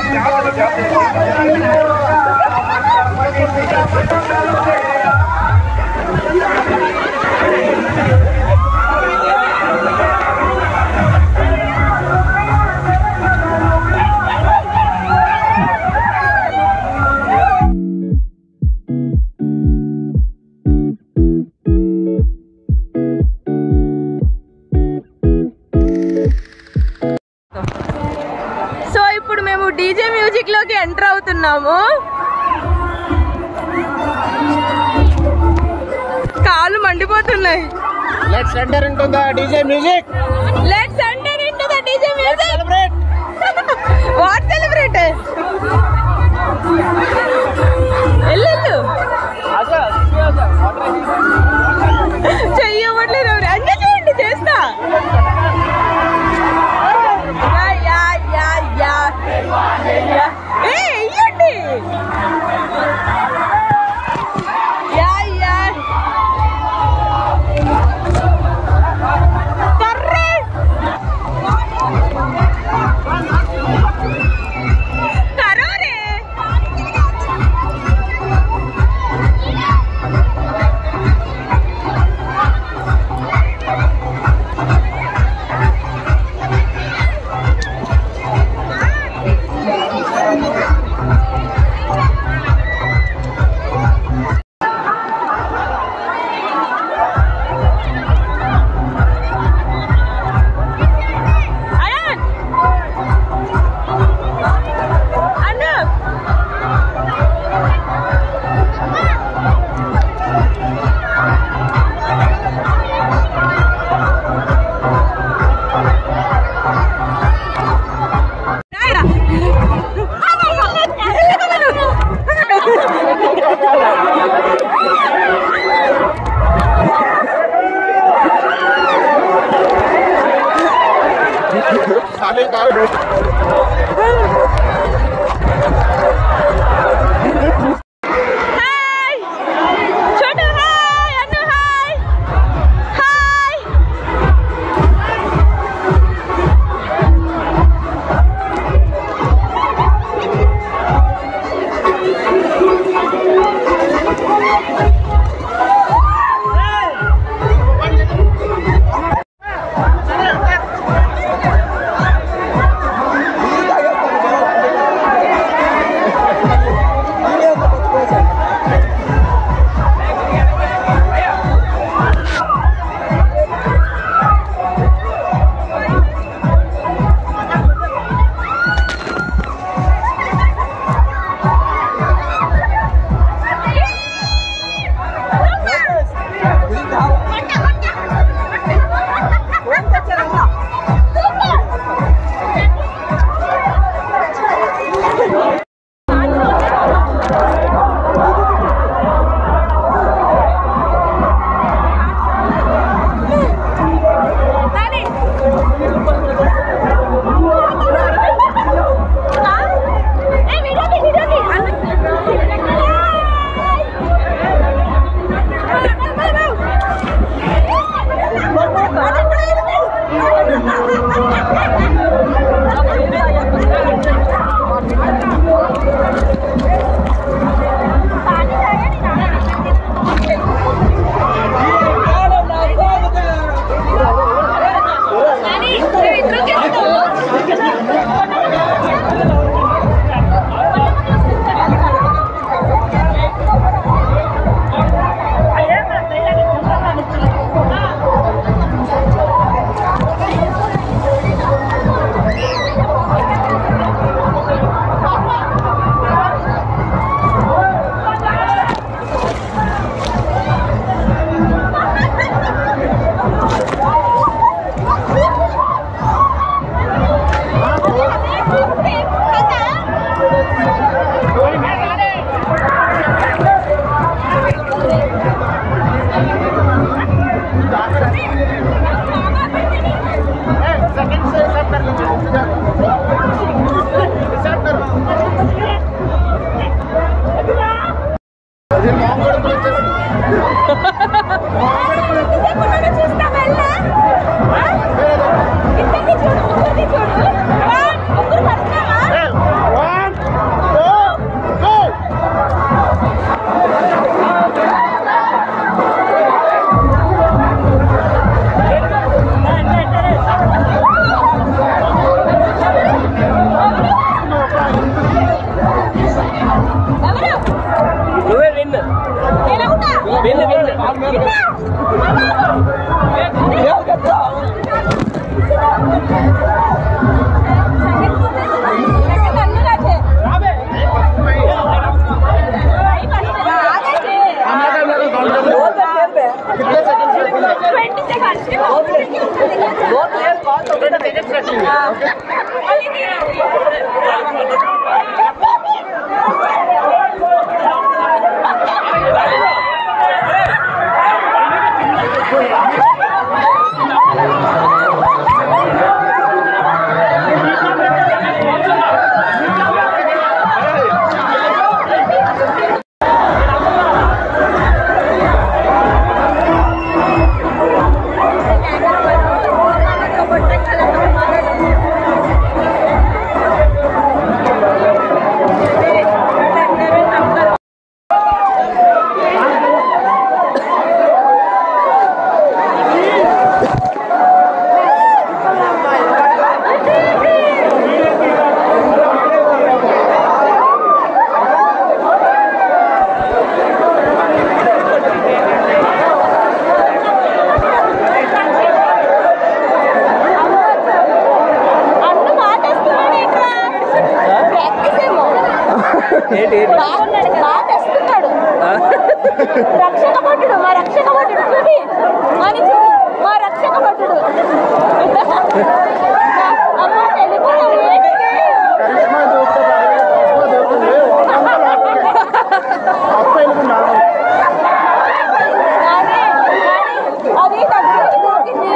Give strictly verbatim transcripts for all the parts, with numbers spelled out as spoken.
DJ music లోకి enter అవుతున్నాము. కాళ్ళు మండిపోతున్నాయి. Let's enter into the D J music. Let's enter into the D J music. Let's celebrate. What celebrate? ఎల్లు చెయ్యవట్లేదు. అంజ చేయండి, చేస్తా. చూడు బాగా తెస్తున్నాడు రక్షక భటుడు మా రక్షక భటుడు చూపి అని చూపి మా రక్షక భటుడు అమ్మ తెలుగు కరిష్మా దొరుకుతుంది అది దొరికింది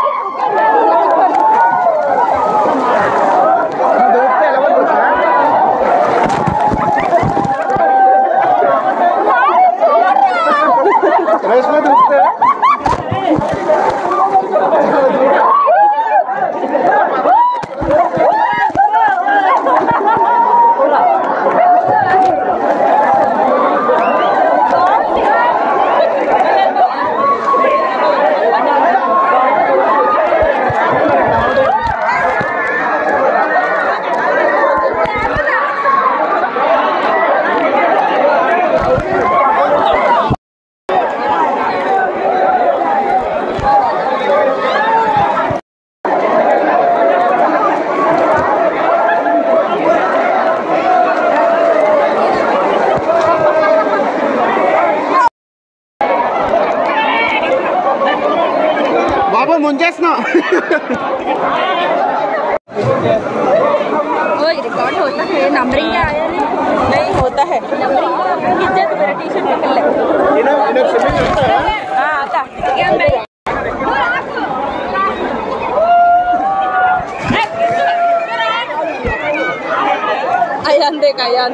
కరిష్మా దొరుకుతుంది ముంచేస్తున్నా रिकॉर्ड होता है नंबरिंग क्या आया नहीं नहीं होता है नंबरिंग कितना तो मेरा टी शर्ट निकल ले इन्हें इन्हें स्विमिंग आता है हाँ आता क्या मैं आयान देख आयान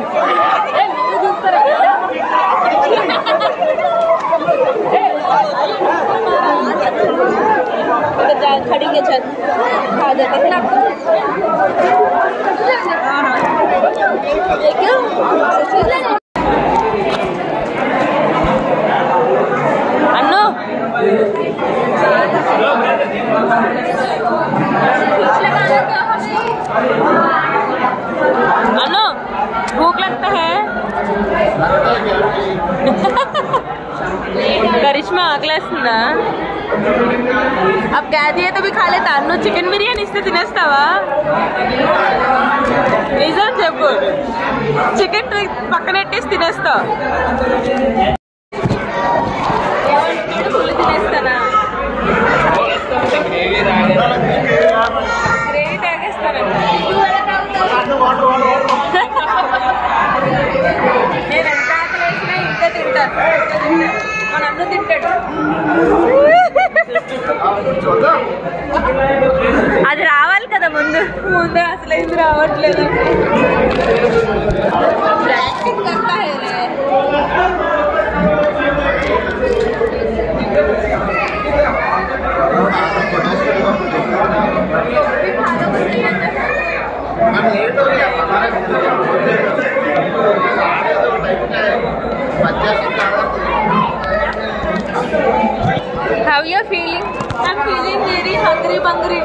खड़ी के छत खा जाते हैं ना क्यों अन्नू अन्नू भूख लगता है करिश्मा आकलेస్తుందా अब कह दिए तो भी खा लेता अन्नू चिकन बिरयानी इస్తే తినేస్తావా నిజం చెప్పు చికెన్ పక్కనెట్టేసి తినేస్తావు ఫుల్ తినేస్తానా గ్రేవీ తాగేస్తానంట నేను ఎంత ఆకలేసినా ఇంకా తింటాను మన అన్ను తింటాడు అది రావాలి కదా ముందు ముందు అసలు ఇది రావట్లేదు ప్రాక్టీస్ करता है रे How you feeling? I'm feeling very hungry, hungry.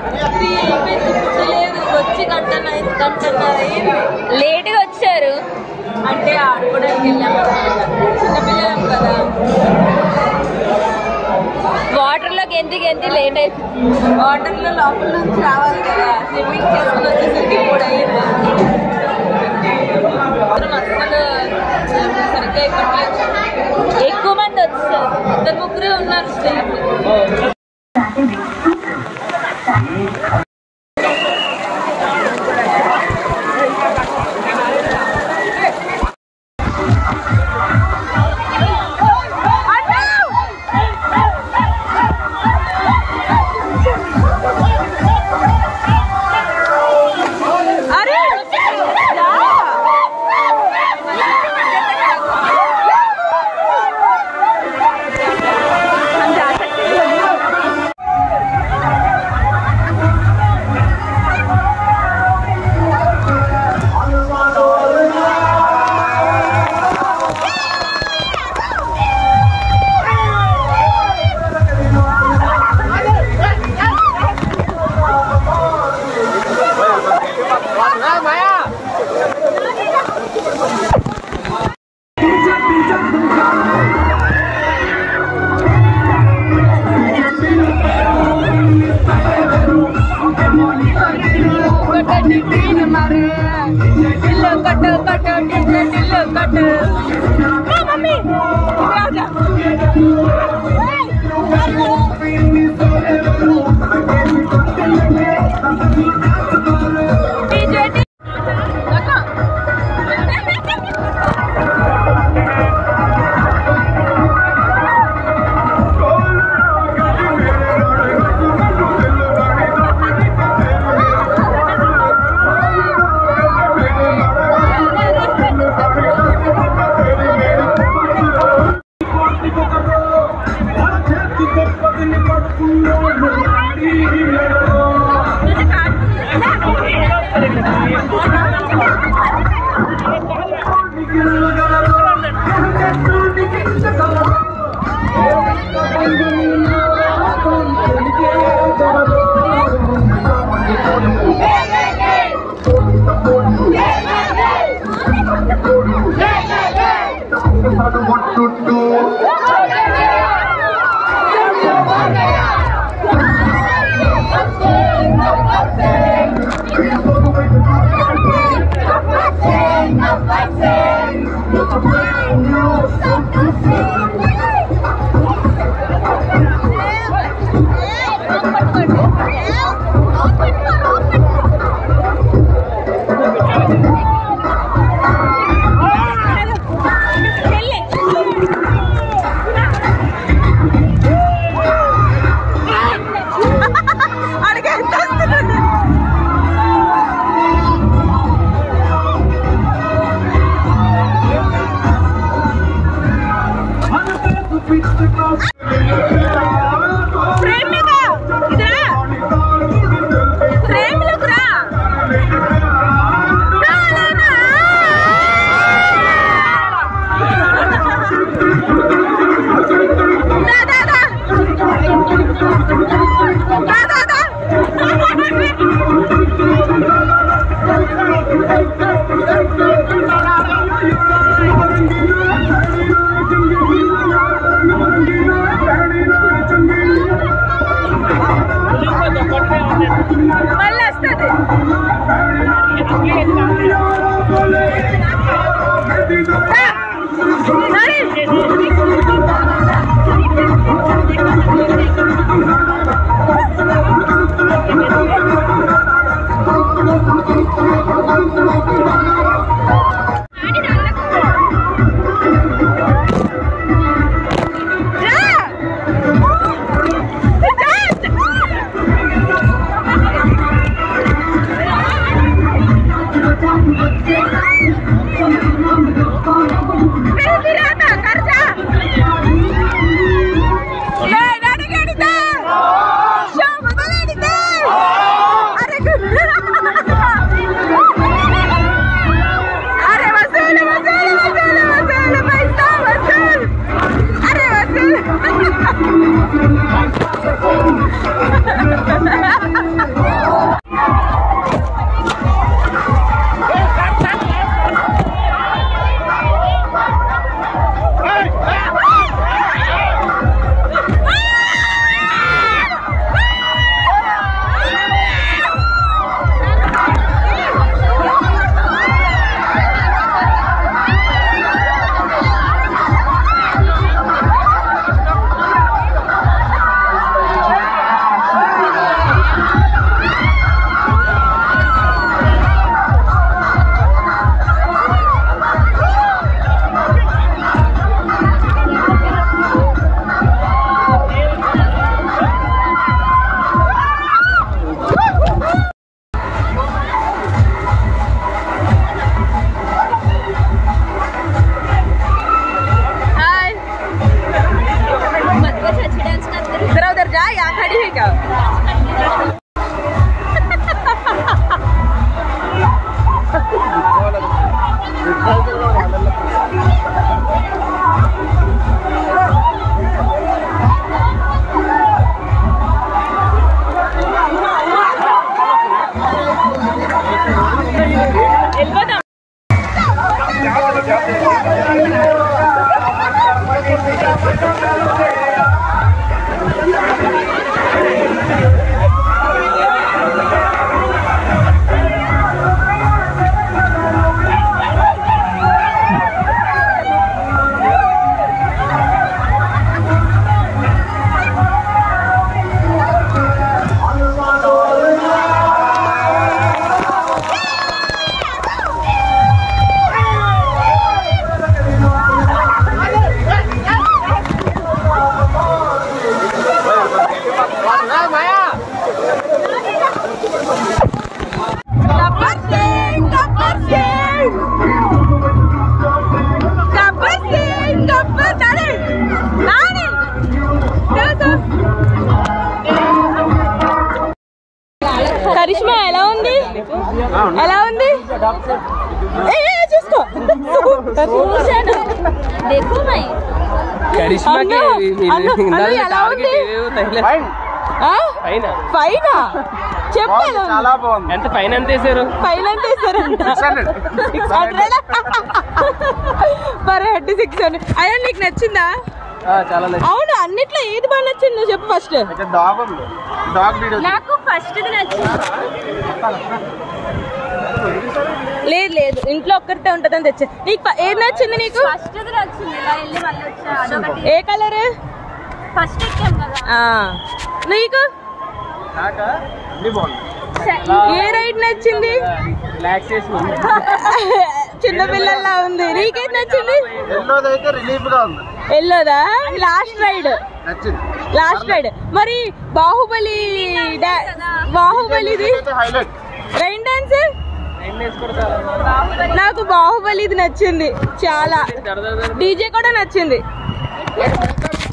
లేదు వచ్చి గంటన్న గంటన్నర లేట్గా వచ్చారు అంటే ఆడుకోవడానికి వెళ్ళాము చిన్నపిల్లలం కదా వాటర్లోకి ఎందుకు ఎంత లేట్ అయిపోయింది వాటర్లో లోపల నుంచి రావాలి కదా స్విమ్మింగ్ చేసుకుని వచ్చేసరికి కూడా అయ్యింది అసలు సరిగ్గా ఇవ్వట్లేదు ఎక్కువ మంది వచ్చారు ఇద్దరు ముగ్గురే ఉన్నారు స్టాఫ్ कट कट दिल कट मम्मी राजा ఉంది? ఏ, ఏ, చూసుకో చూశాను. देखो भाई కరిష్మాకి ఎలా ఉంది? ఫైన్. ఆ? ఫైనా చెప్పాను. చాలా బాగుంది. ఎంత ఫైన్ ఎంత వేసారు? ఫైన్ ఎంత వేసారంట? Six hundred. Six hundred per head six hundred. అయ్యా నీకు నచ్చిందా? చాలా అవును, అన్నిట్లో ఏది బాగా నచ్చింది నువ్వు చెప్పు ఫస్ట్. డాగ్ ఉంది. Dog video. నాకు ఫస్ట్ నచ్చింది. లేదు లేదు, ఇంట్లో ఒక్కరితే ఉంటదని తెచ్చా. నీకు ఫ- ఏది నచ్చింది నీకు? ఫస్ట్ నచ్చింది. ఇలా వెళ్ళి మళ్ళీ వచ్చా అదొకటి. ఏ కలర్? ఫస్ట్ ఎక్కాం కదా. నీకు నాకా అన్ని బాగుంది. ఏ రైడ్ నచ్చింది? రిలాక్సేషన్ చిన్నపిల్లల్లా ఉంది. నీకేది నచ్చింది? ఎల్లోది అయితే రిలీఫ్ గా ఉంది. ఎల్లోదా? లాస్ట్ రైడ్ నచ్చింది. Last ride. మరి బాహుబలి డా- బాహుబలిది హైలైట్. రైన్ డాన్స్ నాకు బాహుబలిది నచ్చింది చాలా. డీజే కూడా నచ్చింది.